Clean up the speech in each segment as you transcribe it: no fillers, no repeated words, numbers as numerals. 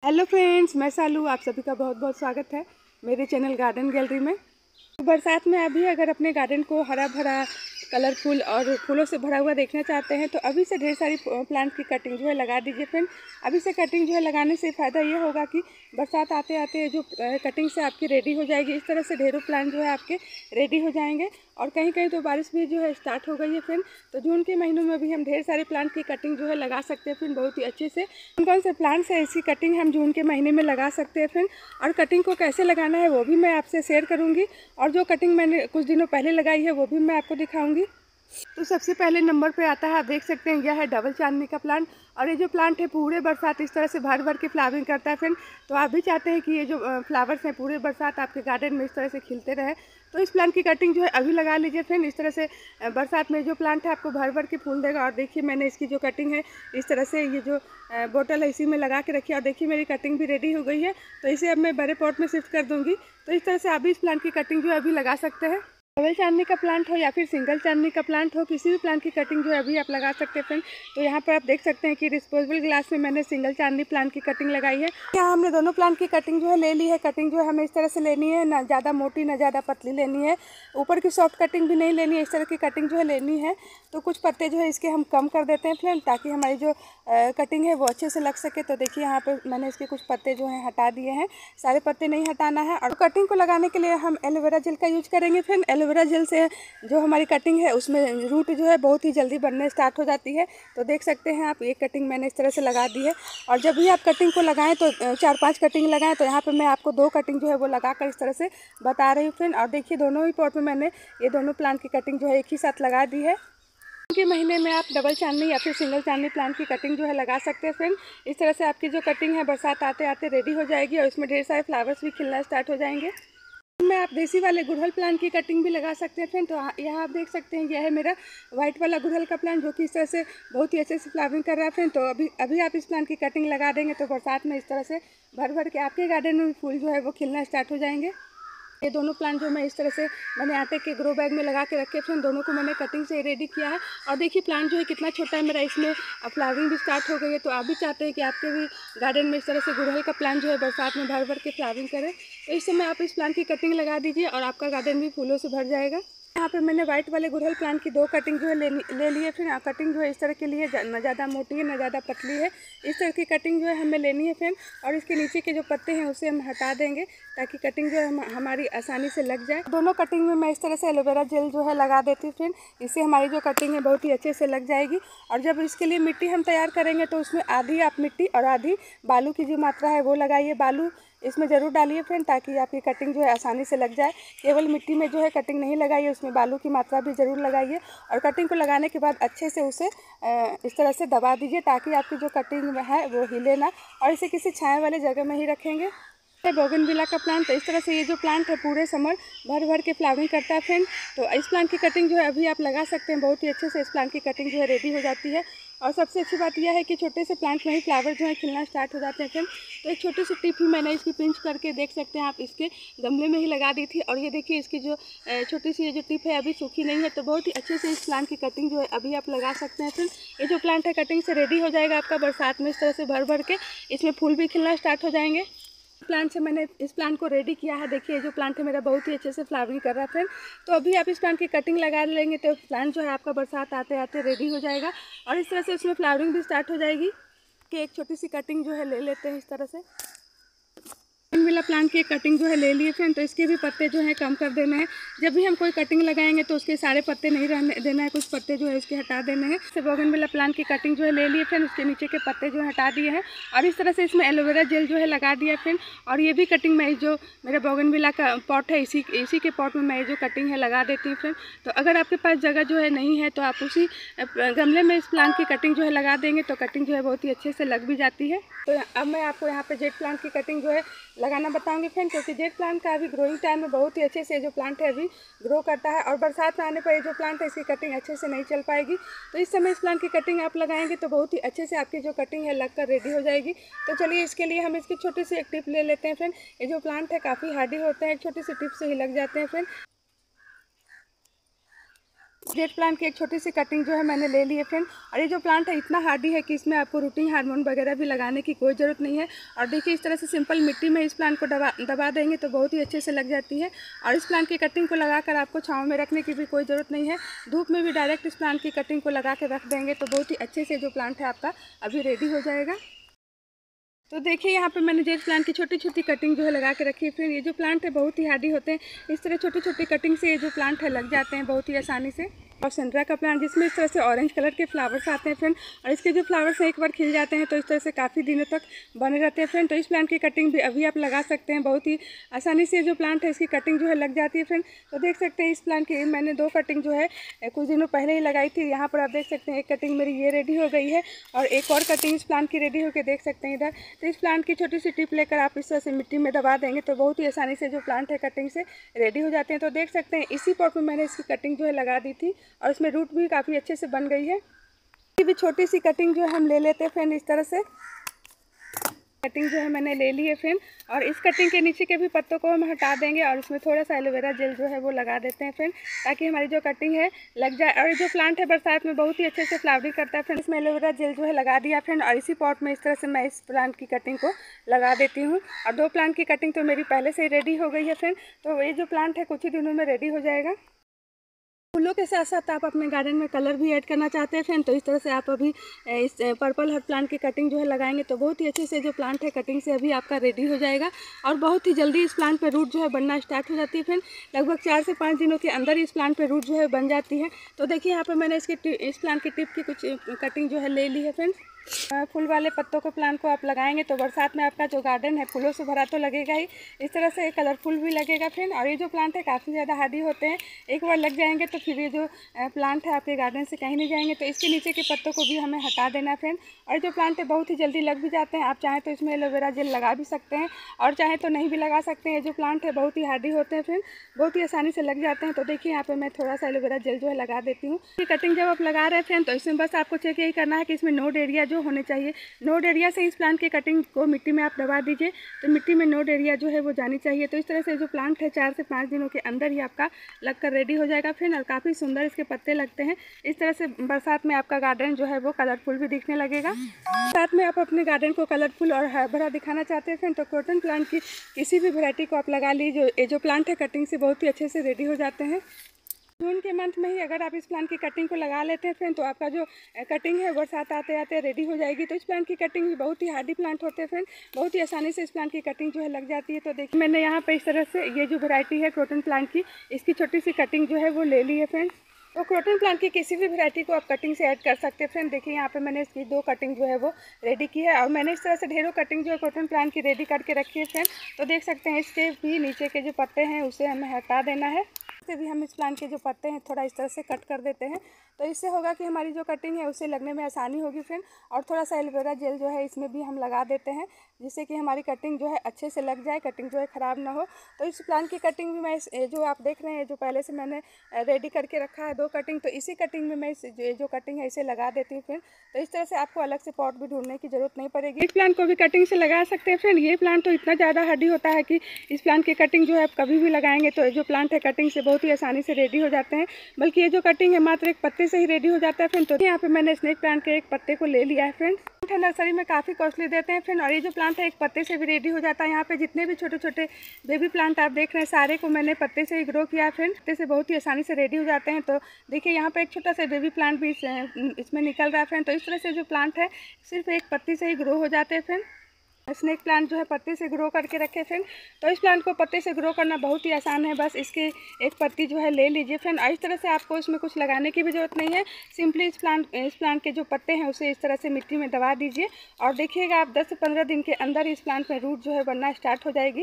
Hello friends, मैं सालू। आप सभी का बहुत बहुत स्वागत है मेरे चैनल गार्डन गैलरी में। बरसात में अभी अगर अपने गार्डन को हरा भरा, कलरफुल और फूलों से भरा हुआ देखना चाहते हैं तो अभी से ढेर सारी प्लांट की कटिंग जो है लगा दीजिए फ्रेंड। अभी से कटिंग जो है लगाने से फ़ायदा ये होगा कि बरसात आते आते जो कटिंग से आपकी रेडी हो जाएगी। इस तरह से ढेरों प्लांट जो है आपके रेडी हो जाएंगे। और कहीं कहीं तो बारिश भी जो है स्टार्ट हो गई है फ्रेंड, तो जून के महीनों में भी हम ढेर सारे प्लांट की कटिंग जो है लगा सकते हैं फ्रेंड, बहुत ही अच्छे से। कौन कौन से प्लांट्स है ऐसी कटिंग हम जून के महीने में लगा सकते हैं फ्रेंड, और कटिंग को कैसे लगाना है वो भी मैं आपसे शेयर करूँगी। और जो कटिंग मैंने कुछ दिनों पहले लगाई है वो भी मैं आपको दिखाऊंगी। तो सबसे पहले नंबर पे आता है, आप देख सकते हैं, यह है डबल चांदनी का प्लांट। और ये जो प्लांट है पूरे बरसात इस तरह से भर भर के फ्लावरिंग करता है फ्रेंड। तो आप भी चाहते हैं कि ये जो फ्लावर्स हैं पूरे बरसात आपके गार्डन में इस तरह से खिलते रहे, तो इस प्लांट की कटिंग जो है अभी लगा लीजिए फ्रेंड। इस तरह से बरसात में जो प्लांट है आपको भर भर के फूल देगा। और देखिए मैंने इसकी जो कटिंग है इस तरह से, ये जो बोतल है इसी में लगा के रखी है। और देखिए मेरी कटिंग भी रेडी हो गई है, तो इसे अब मैं बड़े पॉट में शिफ्ट कर दूँगी। तो इस तरह से आप भी इस प्लांट की कटिंग जो है अभी लगा सकते हैं। डबल चांदनी का प्लांट हो या फिर सिंगल चांदनी का प्लांट हो, किसी भी प्लांट की कटिंग जो है अभी आप लगा सकते हैं फ्रेंड। तो यहाँ पर आप देख सकते हैं कि डिस्पोजेबल ग्लास में मैंने सिंगल चांदनी प्लांट की कटिंग लगाई है। यहाँ हमने दोनों प्लांट की कटिंग जो है ले ली है। कटिंग जो है हमें इस तरह से लेनी है, ना ज़्यादा मोटी ना ज़्यादा पतली लेनी है, ऊपर की सॉफ्ट कटिंग भी नहीं लेनी है, इस तरह की कटिंग जो है लेनी है। तो कुछ पत्ते जो है इसके हम कम कर देते हैं फ्रेंड, ताकि हमारी जो कटिंग है वो अच्छे से लग सके। तो देखिए यहाँ पर मैंने इसके कुछ पत्ते जो हैं हटा दिए हैं, सारे पत्ते नहीं हटाना है। और कटिंग को लगाने के लिए हम एलोवेरा जेल का यूज करेंगे फ्रेंड। एलोवेरा जेल से जो हमारी कटिंग है उसमें रूट जो है बहुत ही जल्दी बनने स्टार्ट हो जाती है। तो देख सकते हैं आप, ये कटिंग मैंने इस तरह से लगा दी है। और जब भी आप कटिंग को लगाएं तो 4-5 कटिंग लगाएं। तो यहाँ पे मैं आपको 2 कटिंग जो है वो लगाकर इस तरह से बता रही हूँ फ्रेंड। और देखिए दोनों ही पॉट में मैंने ये दोनों प्लांट की कटिंग जो है एक ही साथ लगा दी है। के महीने में आप डबल चांदनी या फिर सिंगल चांदनी प्लांट की कटिंग जो है लगा सकते हैं फ्रेंड। इस तरह से आपकी जो कटिंग है बरसात आते आते रेडी हो जाएगी और इसमें ढेर सारे फ्लावर्स भी खिलना स्टार्ट हो जाएंगे। में आप देसी वाले गुड़हल प्लांट की कटिंग भी लगा सकते हैं फ्रेंड। तो यहाँ आप देख सकते हैं, यह है मेरा वाइट वाला गुड़हल का प्लांट, जो कि इस तरह से बहुत ही अच्छे से फ्लावरिंग कर रहा है फ्रेंड। तो अभी आप इस प्लांट की कटिंग लगा देंगे तो बरसात में इस तरह से भर भर के आपके गार्डन में फूल जो है वो खिलना स्टार्ट हो जाएंगे। ये दोनों प्लांट जो मैं इस तरह से मैंने आटे के ग्रो बैग में लगा के रखे फ्रेंड, दोनों को मैंने कटिंग से रेडी किया है। और देखिए प्लांट जो है कितना छोटा है मेरा, इसमें फ्लावरिंग भी स्टार्ट हो गई है। तो आप भी चाहते हैं कि आपके भी गार्डन में इस तरह से गुड़हल का प्लांट जो है बरसात में भर भर के फ्लावरिंग करे, तो इस समय आप इस प्लांट की कटिंग लगा दीजिए और आपका गार्डन भी फूलों से भर जाएगा। यहाँ पे मैंने व्हाइट वाले गुड़हल प्लांट की 2 कटिंग जो है ले ली है फ्रेंड। कटिंग जो है इस तरह के लिए न ज़्यादा मोटी है न ज़्यादा पतली है, इस तरह की कटिंग जो है हमें लेनी है फ्रेंड। और इसके नीचे के जो पत्ते हैं उसे हम हटा देंगे, ताकि कटिंग जो है हमारी आसानी से लग जाए। दोनों कटिंग में मैं इस तरह से एलोवेरा जेल जो है लगा देती हूँ फ्रेंड, इससे हमारी जो कटिंग है बहुत ही अच्छे से लग जाएगी। और जब इसके लिए मिट्टी हम तैयार करेंगे तो उसमें आधी आप मिट्टी और आधी बालू की जो मात्रा है वो लगाइए। बालू इसमें ज़रूर डालिए फ्रेंड, ताकि आपकी कटिंग जो है आसानी से लग जाए। केवल मिट्टी में जो है कटिंग नहीं लगाइए, उसमें बालू की मात्रा भी ज़रूर लगाइए। और कटिंग को लगाने के बाद अच्छे से उसे इस तरह से दबा दीजिए, ताकि आपकी जो कटिंग है वो हिले ना। और इसे किसी छाया वाले जगह में ही रखेंगे। बोगनविला का प्लांट, तो इस तरह से ये जो प्लांट है पूरे समर भर भर के फ्लावरिंग करता है फ्रेंड। तो इस प्लांट की कटिंग जो है अभी आप लगा सकते हैं, बहुत ही अच्छे से इस प्लांट की कटिंग जो है रेडी हो जाती है। और सबसे अच्छी बात यह है कि छोटे से प्लांट में ही फ्लावर जो है खिलना स्टार्ट हो जाते हैं फ्रेंड। तो एक छोटी सी टिप ही मैंने इसकी पिंच करके देख सकते हैं आप, इसके गमले में ही लगा दी थी। और ये देखिए इसकी जो छोटी सी ये जो टिप है अभी सूखी नहीं है। तो बहुत ही अच्छे से इस प्लांट की कटिंग जो है अभी आप लगा सकते हैं फ्रेंड। ये जो प्लांट है कटिंग से रेडी हो जाएगा आपका बरसात में इस तरह से भर भर के, इसमें फूल भी खिलना स्टार्ट हो जाएंगे। प्लांट से मैंने इस प्लांट को रेडी किया है। देखिए जो प्लांट है मेरा बहुत ही अच्छे से फ्लावरिंग कर रहा है फ्रेंड। तो अभी आप इस प्लांट की कटिंग लगा लेंगे तो प्लांट जो है आपका बरसात आते आते रेडी हो जाएगा और इस तरह से उसमें फ्लावरिंग भी स्टार्ट हो जाएगी। कि एक छोटी सी कटिंग जो है ले लेते हैं इस तरह से। बोगनविला प्लांट की कटिंग जो है ले लिए फ्रेंड, तो इसके भी पत्ते जो है कम कर देने हैं। जब भी हम कोई कटिंग लगाएंगे तो उसके सारे पत्ते नहीं रहने देना है, कुछ पत्ते जो है इसके हटा देने हैं। तो बोगनविला प्लांट की कटिंग जो है ले लिए फ्रेंड, उसके नीचे के पत्ते जो है हटा दिए हैं। और इस तरह से इसमें एलोवेरा जेल जो है लगा दिया फ्रेंड। और ये भी कटिंग मैं जो मेरा बोगनविला का पॉट है इसी के पॉट में मैं जो कटिंग है लगा देती हूँ फ्रेंड। तो अगर आपके पास जगह जो है नहीं है तो आप उसी गमले में इस प्लांट की कटिंग जो है लगा देंगे, तो कटिंग जो है बहुत ही अच्छे से लग भी जाती है। तो अब मैं आपको यहाँ पे जेट प्लांट की कटिंग जो है लगाना बताऊंगी फ्रेंड, क्योंकि जेट प्लांट का अभी ग्रोइंग टाइम में बहुत ही अच्छे से जो प्लांट है अभी ग्रो करता है। और बरसात में आने पर ये जो प्लांट है इसकी कटिंग अच्छे से नहीं चल पाएगी। तो इस समय इस प्लांट की कटिंग आप लगाएंगे तो बहुत ही अच्छे से आपकी जो कटिंग है लगकर रेडी हो जाएगी। तो चलिए इसके लिए हम इसकी छोटी सी एक टिप ले लेते हैं फ्रेंड। ये जो प्लांट है काफ़ी हार्डी होते हैं, एक छोटी सी टिप से ही लग जाते हैं फ्रेंड। जेट प्लांट की एक छोटी सी कटिंग जो है मैंने ले ली है फ्रेंड। और ये जो प्लांट है इतना हार्डी है कि इसमें आपको रूटिंग हार्मोन वगैरह भी लगाने की कोई ज़रूरत नहीं है। और देखिए इस तरह से सिंपल मिट्टी में इस प्लांट को दबा देंगे तो बहुत ही अच्छे से लग जाती है। और इस प्लांट की कटिंग को लगाकर आपको छाँव में रखने की भी कोई ज़रूरत नहीं है, धूप में भी डायरेक्ट इस प्लांट की कटिंग को लगा के रख देंगे तो बहुत ही अच्छे से जो प्लांट है आपका अभी रेडी हो जाएगा। तो देखिए यहाँ पे मैंने जेट प्लांट की छोटी छोटी कटिंग जो है लगा के रखी है। फिर ये जो प्लांट है बहुत ही हार्डी होते हैं, इस तरह छोटी छोटी कटिंग से ये जो प्लांट है लग जाते हैं बहुत ही आसानी से। और सेंड्रा का प्लांट जिसमें इस तरह से ऑरेंज कलर के फ्लावर्स आते हैं फ्रेंड, और इसके जो फ्लावर्स हैं एक बार खिल जाते हैं तो इस तरह से काफ़ी दिनों तक बने रहते हैं फ्रेंड। तो इस प्लांट की कटिंग भी अभी आप लगा सकते हैं, बहुत ही आसानी से जो प्लांट है इसकी कटिंग जो है लग जाती है फ्रेंड। तो देख सकते हैं इस प्लांट की मैंने 2 कटिंग जो है कुछ दिनों पहले ही लगाई थी। यहाँ पर आप देख सकते हैं एक कटिंग मेरी ये रेडी हो गई है और एक और कटिंग इस प्लांट की रेडी होकर देख सकते हैं इधर। तो इस प्लांट की छोटी सी टिप लेकर आप इस तरह से मिट्टी में दबा देंगे तो बहुत ही आसानी से जो प्लांट है कटिंग से रेडी हो जाते हैं। तो देख सकते हैं इसी पॉट में मैंने इसकी कटिंग जो है लगा दी थी और इसमें रूट भी काफ़ी अच्छे से बन गई है। ये भी छोटी सी कटिंग जो है हम ले लेते हैं फ्रेंड। इस तरह से कटिंग जो है मैंने ले ली है फ्रेंड, और इस कटिंग के नीचे के भी पत्तों को हम हटा देंगे और इसमें थोड़ा सा एलोवेरा जेल जो है वो लगा देते हैं फ्रेंड, ताकि हमारी जो कटिंग है लग जाए। और जो प्लांट है बरसात में बहुत ही अच्छे से फ्लावरिंग करता है फ्रेंड। इसमें एलोवेरा जेल जो है लगा दिया फ्रेंड, और इसी पॉट में इस तरह से मैं इस प्लांट की कटिंग को लगा देती हूँ। और 2 प्लांट की कटिंग तो मेरी पहले से ही रेडी हो गई है फ्रेंड। तो ये जो प्लांट है कुछ ही दिनों में रेडी हो जाएगा। फूलों के साथ साथ आप अपने गार्डन में कलर भी ऐड करना चाहते हैं फ्रेंड, तो इस तरह से आप अभी इस पर्पल हर्ट प्लांट की कटिंग जो है लगाएंगे तो बहुत ही अच्छे से जो प्लांट है कटिंग से अभी आपका रेडी हो जाएगा। और बहुत ही जल्दी इस प्लांट पे रूट जो है बनना स्टार्ट हो जाती है फ्रेंड। लगभग 4 से 5 दिनों के अंदर इस प्लांट पे रूट जो है बन जाती है। तो देखिए यहाँ पर मैंने इस प्लांट की टिप की कुछ कटिंग जो है ले ली है फ्रेंड। फूल वाले पत्तों को प्लांट को आप लगाएंगे तो बरसात में आपका जो गार्डन है फूलों से भरा तो लगेगा ही, इस तरह से कलरफुल भी लगेगा फ्रेंड। और ये जो प्लांट है काफ़ी ज़्यादा हार्डी होते हैं, एक बार लग जाएंगे तो फिर ये जो प्लांट है आपके गार्डन से कहीं नहीं जाएंगे। तो इसके नीचे के पत्तों को भी हमें हटा देना फ्रेंड। और जो प्लांट है बहुत ही जल्दी लग भी जाते हैं, आप चाहें तो इसमें एलोवेरा जेल लगा भी सकते हैं और चाहें तो नहीं भी लगा सकते हैं। ये जो प्लांट है बहुत ही हार्डी होते हैं फ्रेंड, बहुत ही आसानी से लग जाते हैं। तो देखिए यहाँ पर मैं थोड़ा सा एलोवेरा जेल जो है लगा देती हूँ। कटिंग जब आप लगा रहे हैं फ्रेंड तो इसमें बस आपको चेक यही करना है कि इसमें नोड एरिया जो होने चाहिए, नोड एरिया से इस प्लांट की कटिंग को मिट्टी में आप दबा दीजिए तो मिट्टी में नोड एरिया जो है वो जानी चाहिए। तो इस तरह से जो प्लांट है 4 से 5 दिनों के अंदर ही आपका लगकर रेडी हो जाएगा फ्रेंड। और काफ़ी सुंदर इसके पत्ते लगते हैं। इस तरह से बरसात में आपका गार्डन जो है वो कलरफुल भी दिखने लगेगा। साथ में आप अपने गार्डन को कलरफुल और हरा भरा दिखाना चाहते हैं फ्रेंड तो क्रोटन प्लांट की किसी भी वैरायटी को आप लगा लीजिए। ये जो प्लांट है कटिंग से बहुत ही अच्छे से रेडी हो जाते हैं। जून के मंथ में ही अगर आप इस प्लांट की कटिंग को लगा लेते हैं फ्रेंड तो आपका जो कटिंग है बरसात आते आते रेडी हो जाएगी। तो इस प्लांट की कटिंग भी बहुत ही हार्डी प्लांट होते हैं फ्रेंड, बहुत ही आसानी से इस प्लांट की कटिंग जो है लग जाती है। तो देखिए मैंने यहाँ पे इस तरह से ये जो वैरायटी है क्रोटन प्लांट की, इसकी छोटी सी कटिंग जो है वो ले ली है फ्रेंड। तो क्रोटन प्लांट की किसी भी वैरायटी को आप कटिंग से ऐड कर सकते हैं फ्रेंड। देखिए यहाँ पे मैंने इसकी 2 कटिंग जो है वो रेडी की है, और मैंने इस तरह से ढेरों कटिंग जो है क्रोटन प्लांट की रेडी करके रखी है फ्रेंड। तो देख सकते हैं इसके भी नीचे के जो पत्ते हैं उसे हमें हटा देना है। इससे भी हम इस प्लांट के जो पत्ते हैं थोड़ा इस तरह से कट कर देते हैं, तो इससे होगा कि हमारी जो कटिंग है उसे लगने में आसानी होगी फ्रेंड। और थोड़ा सा एलोवेरा जेल जो है इसमें भी हम लगा देते हैं जिससे कि हमारी कटिंग जो है अच्छे से लग जाए, कटिंग जो है ख़राब ना हो। तो इस प्लांट की कटिंग भी मैं जो आप देख रहे हैं जो पहले से मैंने रेडी करके रखा है 2 कटिंग, तो इसी कटिंग में मैं जो कटिंग है इसे लगा देती हूँ फ्रेंड। तो इस तरह से आपको अलग से पॉट भी ढूंढने की जरूरत नहीं पड़ेगी। इस प्लांट को भी कटिंग से लगा सकते हैं फ्रेंड। ये प्लांट तो इतना ज़्यादा हार्डी होता है कि इस प्लांट की कटिंग जो है आप कभी भी लगाएंगे तो जो प्लांट है कटिंग से बहुत ही आसानी से रेडी हो जाते हैं। बल्कि ये जो कटिंग है मात्र एक पत्ते से ही रेडी हो जाता है फ्रेंड। तो यहाँ पे मैंने स्नेक प्लांट के एक पत्ते को ले लिया है फ्रेंड। नर्सरी में काफ़ी कॉस्टली देते हैं फ्रेंड, और ये जो प्लांट है एक पत्ते से भी रेडी हो जाता है। यहाँ पे जितने भी छोटे छोटे बेबी प्लांट आप देख रहे हैं सारे को मैंने पत्ते से ही ग्रो किया है फ्रेंड। पत्ते से बहुत ही आसानी से रेडी हो जाते हैं। तो देखिए यहाँ पे एक छोटा सा बेबी प्लांट भी इसमें निकल रहा है फ्रेंड। तो इस तरह से जो प्लांट है सिर्फ एक पत्ती से ही ग्रो हो जाते हैं फ्रेंड। स्नेक प्लांट जो है पत्ते से ग्रो करके रखे फ्रेंड। तो इस प्लांट को पत्ते से ग्रो करना बहुत ही आसान है, बस इसकी एक पत्ती जो है ले लीजिए फ्रेंड। और इस तरह से आपको इसमें कुछ लगाने की भी ज़रूरत नहीं है, सिंपली इस प्लांट के जो पत्ते हैं उसे इस तरह से मिट्टी में दबा दीजिए और देखिएगा आप 10 से 15 दिन के अंदर इस प्लांट में रूट जो है बनना स्टार्ट हो जाएगी।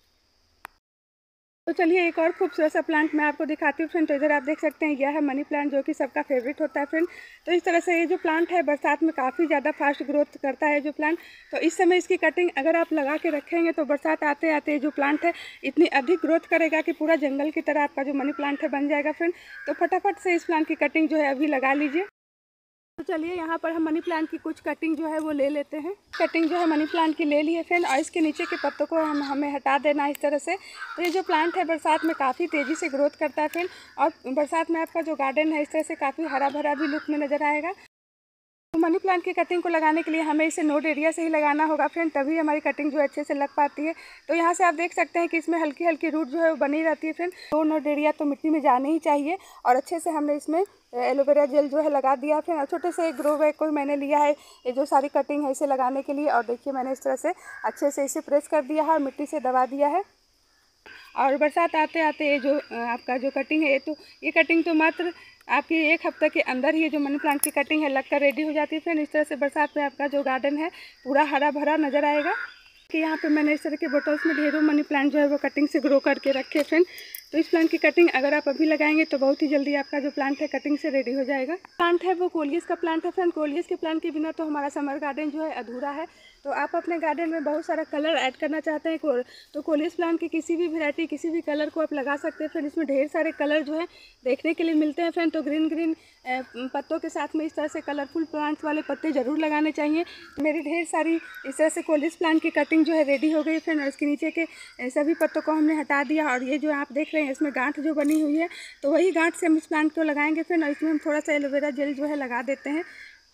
तो चलिए एक और खूबसूरत सा प्लांट मैं आपको दिखाती हूँ फ्रेंड। तो इधर आप देख सकते हैं यह है मनी प्लांट जो कि सबका फेवरेट होता है फ्रेंड। तो इस तरह से ये जो प्लांट है बरसात में काफ़ी ज़्यादा फास्ट ग्रोथ करता है जो प्लांट। तो इस समय इसकी कटिंग अगर आप लगा के रखेंगे तो बरसात आते आते जो प्लांट है इतनी अधिक ग्रोथ करेगा कि पूरा जंगल की तरह आपका जो मनी प्लांट है बन जाएगा फ्रेंड। तो फटाफट से इस प्लांट की कटिंग जो है अभी लगा लीजिए। तो चलिए यहाँ पर हम मनी प्लांट की कुछ कटिंग जो है वो ले लेते हैं। कटिंग जो है मनी प्लांट की ले ली है फ्रेंड, और इसके नीचे के पत्तों को हमें हटा देना है इस तरह से। तो ये जो प्लांट है बरसात में काफ़ी तेज़ी से ग्रोथ करता है फ्रेंड, और बरसात में आपका जो गार्डन है इस तरह से काफ़ी हरा भरा भी लुक में नज़र आएगा। तो मनी प्लांट की कटिंग को लगाने के लिए हमें इसे नोड एरिया से ही लगाना होगा फ्रेंड, तभी हमारी कटिंग जो अच्छे से लग पाती है। तो यहाँ से आप देख सकते हैं कि इसमें हल्की हल्की रूट जो है वो बनी रहती है फ्रेंड। दो नोड एरिया तो मिट्टी में जाने ही चाहिए, और अच्छे से हमने इसमें एलोवेरा जेल जो है लगा दिया फ्रेंड। और छोटे से एक ग्रो बैग को मैंने लिया है ये जो सारी कटिंग है इसे लगाने के लिए, और देखिए मैंने इस तरह से अच्छे से इसे प्रेस कर दिया है और मिट्टी से दबा दिया है। और बरसात आते आते ये जो आपका जो कटिंग है ये कटिंग तो मात्र आपकी एक हफ्ते के अंदर ही जो मनी प्लांट की कटिंग है लगकर रेडी हो जाती है फ्रेंड। इस तरह से बरसात में आपका जो गार्डन है पूरा हरा भरा नज़र आएगा। कि यहाँ पे मैंने इस तरह के बोटल्स में ढेरों मनी प्लांट जो है वो कटिंग से ग्रो करके रखे फ्रेंड। तो इस प्लांट की कटिंग अगर आप अभी लगाएंगे तो बहुत ही जल्दी आपका जो प्लांट है कटिंग से रेडी हो जाएगा। प्लांट है वो कोलियस का प्लांट है फ्रेंड। कोलियस के प्लांट के बिना तो हमारा समर गार्डन जो है अधूरा है। तो आप अपने गार्डन में बहुत सारा कलर ऐड करना चाहते हैं तो कोलियस प्लांट की किसी भी वैरायटी किसी भी कलर को आप लगा सकते हैं फ्रेंड। इसमें ढेर सारे कलर जो है देखने के लिए मिलते हैं फ्रेंड। तो ग्रीन पत्तों के साथ में इस तरह से कलरफुल प्लांट्स वाले पत्ते ज़रूर लगाने चाहिए। मेरी ढेर सारी इस तरह से कोलियस प्लांट की कटिंग जो है रेडी हो गई फ्रेंड, और इसके नीचे के सभी पत्तों को हमने हटा दिया। और ये जो आप देख रहे हैं इसमें गांठ जो बनी हुई है तो वही गांठ से हम इस प्लांट को लगाएंगे फ्रेंड। और इसमें हम थोड़ा सा एलोवेरा जेल जो है लगा देते हैं।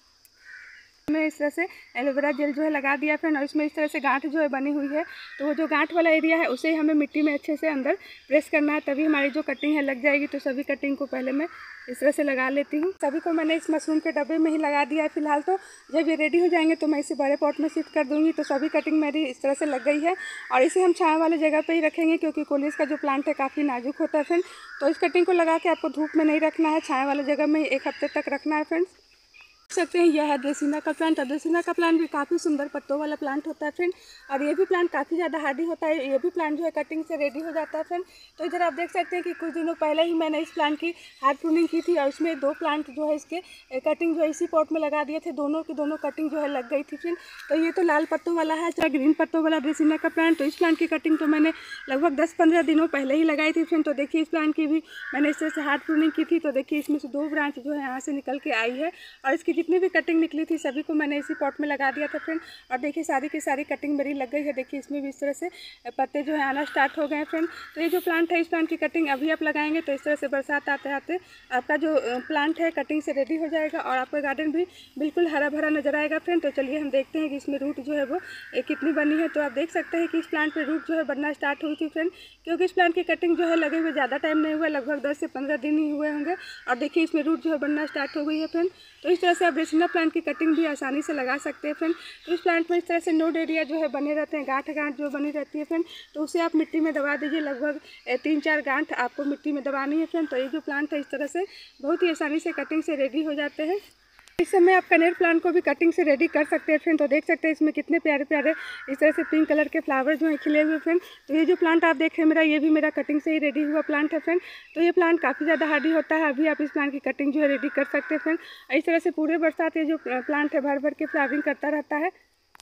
मैं इस तरह से एलोवेरा जेल जो है लगा दिया फ्रेंड, और इसमें इस तरह से गांठ जो है बनी हुई है तो वो जो गांठ वाला एरिया है उसे हमें मिट्टी में अच्छे से अंदर प्रेस करना है, तभी हमारी जो कटिंग है लग जाएगी। तो सभी कटिंग को पहले मैं इस तरह से लगा लेती हूँ। सभी को मैंने इस मशरूम के डब्बे में ही लगा दिया है फिलहाल। तो जब ये रेडी हो जाएंगे तो मैं इसे बड़े पॉट में शिफ्ट कर दूँगी। तो सभी कटिंग मेरी इस तरह से लग गई है, और इसे हम छाँव वाले जगह पर ही रखेंगे क्योंकि कोलियस का जो प्लांट है काफ़ी नाजुक होता है फ्रेंड। तो इस कटिंग को लगा के आपको धूप में नहीं रखना है, छाँव वाले जगह में एक हफ्ते तक रखना है फ्रेंड्स। देख सकते हैं यह है ड्रेसिना का प्लांट। ड्रेसिना का प्लांट भी काफ़ी सुंदर पत्तों वाला प्लांट होता है फ्रेंड, और ये भी प्लांट काफ़ी ज़्यादा हार्डी होता है। ये भी प्लांट जो है कटिंग से रेडी हो जाता है फ्रेंड। तो इधर आप देख सकते हैं कि कुछ दिनों पहले ही मैंने इस प्लांट की हार्ड प्रूनिंग की थी, और इसमें दो प्लांट जो है इसके कटिंग जो है इसी पॉट में लगा दिए थे। दोनों की दोनों कटिंग जो है लग गई थी फ्रेंड। तो ये तो लाल पत्तों वाला है, चाहे ग्रीन पत्तों वाला ड्रेसिना का प्लांट। तो इस प्लांट की कटिंग तो मैंने लगभग 10-15 दिनों पहले ही लगाई थी फ्रेंड। तो देखिए इस प्लांट की भी मैंने इस तरह से हार्ड प्रूनिंग की थी। तो देखिए इसमें से 2 ब्रांच जो है यहाँ से निकल के आई है, और इसकी जितनी भी कटिंग निकली थी सभी को मैंने इसी पॉट में लगा दिया था फ्रेंड। और देखिए सारी की सारी कटिंग मेरी लग गई है। देखिए इसमें भी इस तरह से पत्ते जो है आना स्टार्ट हो गए हैं फ्रेंड। तो ये जो प्लांट है इस प्लांट की कटिंग अभी आप लगाएंगे तो इस तरह से बरसात आते आते आपका जो प्लांट है कटिंग से रेडी हो जाएगा, और आपका गार्डन भी बिल्कुल हरा भरा नजर आएगा फ्रेंड। तो चलिए हम देखते हैं कि इसमें रूट जो है वो कितनी बनी है। तो आप देख सकते हैं कि इस प्लांट पर रूट जो है बनना स्टार्ट हुई थी फ्रेंड, क्योंकि इस प्लांट की कटिंग जो है लगे हुए ज़्यादा टाइम नहीं हुआ, लगभग 10 से 15 दिन ही हुए होंगे। और देखिए इसमें रूट जो है बनना स्टार्ट हो गई है फ्रेंड। तो इस तरह से आप ड्रेसिना प्लांट की कटिंग भी आसानी से लगा सकते हैं फ्रेंड। तो इस प्लांट में इस तरह से नोड एरिया जो है बने रहते हैं, गांठ जो बनी रहती है फ्रेंड। तो उसे आप मिट्टी में दबा दीजिए, लगभग 3-4 गांठ आपको मिट्टी में दबानी है फ्रेंड। तो ये जो प्लांट है इस तरह से बहुत ही आसानी से कटिंग से रेडी हो जाते हैं। इस समय आप कनेर प्लांट को भी कटिंग से रेडी कर सकते हैं फ्रेंड। तो देख सकते हैं इसमें कितने प्यारे प्यारे इस तरह से पिंक कलर के फ्लावर जो हैं खिले हुए फ्रेंड। तो ये जो प्लांट आप देख रहे हैं मेरा, ये भी मेरा कटिंग से ही रेडी हुआ प्लांट है फ्रेंड। तो ये प्लांट काफ़ी ज़्यादा हार्डी होता है, अभी आप इस प्लांट की कटिंग जो है रेडी कर सकते हैं फ्रेंड। इस तरह से पूरे बरसात ये जो प्लांट है भर भर के फ्लावरिंग करता रहता है।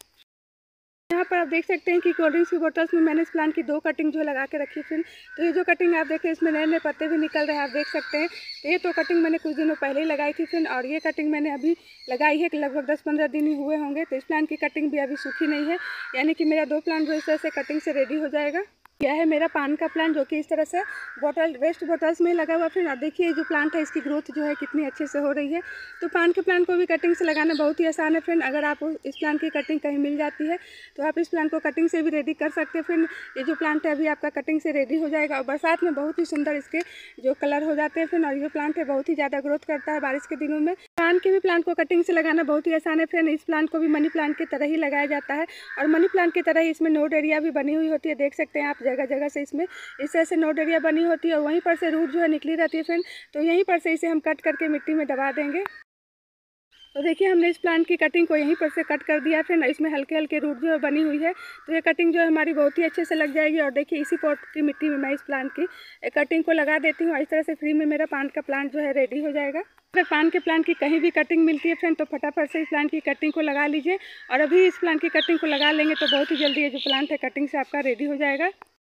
यहाँ पर आप देख सकते हैं कि कोल्ड ड्रिंक्स की बोतल्स में मैंने इस प्लांट की 2 कटिंग जो है लगा के रखी फ्रेंड। तो ये जो कटिंग आप देख रहे हैं इसमें नए नए पत्ते भी निकल रहे हैं, आप देख सकते हैं। तो ये तो कटिंग मैंने कुछ दिनों पहले ही लगाई थी फ्रेंड, और ये कटिंग मैंने अभी लगाई है कि लगभग 10-15 दिन ही हुए होंगे। तो इस प्लांट की कटिंग भी अभी सूखी नहीं है, यानी कि मेरा 2 प्लांट जो इस तरह से कटिंग से रेडी हो जाएगा। यह है मेरा पान का प्लांट जो कि इस तरह से वेस्ट बॉटल्स में लगा हुआ फ्रेंड। और देखिए ये जो प्लांट है इसकी ग्रोथ जो है कितनी अच्छे से हो रही है। तो पान के प्लांट को भी कटिंग से लगाना बहुत ही आसान है फ्रेंड। अगर आप इस प्लांट की कटिंग कहीं मिल जाती है तो आप इस प्लांट को कटिंग से भी रेडी कर सकते हैं फ्रेंड। ये जो प्लांट है अभी आपका कटिंग से रेडी हो जाएगा, और बरसात में बहुत ही सुंदर इसके जो कलर हो जाते हैं फ्रेंड। और ये प्लांट है बहुत ही ज़्यादा ग्रोथ करता है बारिश के दिनों में। पान के भी प्लांट को कटिंग से लगाना बहुत ही आसान है फ्रेंड। इस प्लांट को भी मनी प्लांट की तरह ही लगाया जाता है, और मनी प्लांट की तरह ही इसमें नोड एरिया भी बनी हुई होती है। देख सकते हैं आप जगह जगह से इसमें इस तरह से नोड एरिया बनी होती है, और वहीं पर से रूट जो है निकली रहती है फ्रेंड। तो यहीं पर से इसे हम कट करके मिट्टी में दबा देंगे। तो देखिए हमने इस प्लांट की कटिंग को यहीं पर से कट कर दिया फ्रेंड। इसमें हल्के हल्के रूट जो है बनी हुई है, तो ये कटिंग जो है हमारी बहुत ही अच्छे से लग जाएगी। और देखिए इसी पॉट की मिट्टी में मैं इस प्लांट की कटिंग को लगा देती हूँ, और इस तरह से फ्री में मेरा पान का प्लांट जो है रेडी हो जाएगा। अगर पान के प्लांट की कहीं भी कटिंग मिलती है फ्रेंड तो फटाफट से इस प्लांट की कटिंग को लगा लीजिए, और अभी इस प्लांट की कटिंग को लगा लेंगे तो बहुत ही जल्दी ये जो प्लांट है कटिंग से आपका रेडी हो जाएगा।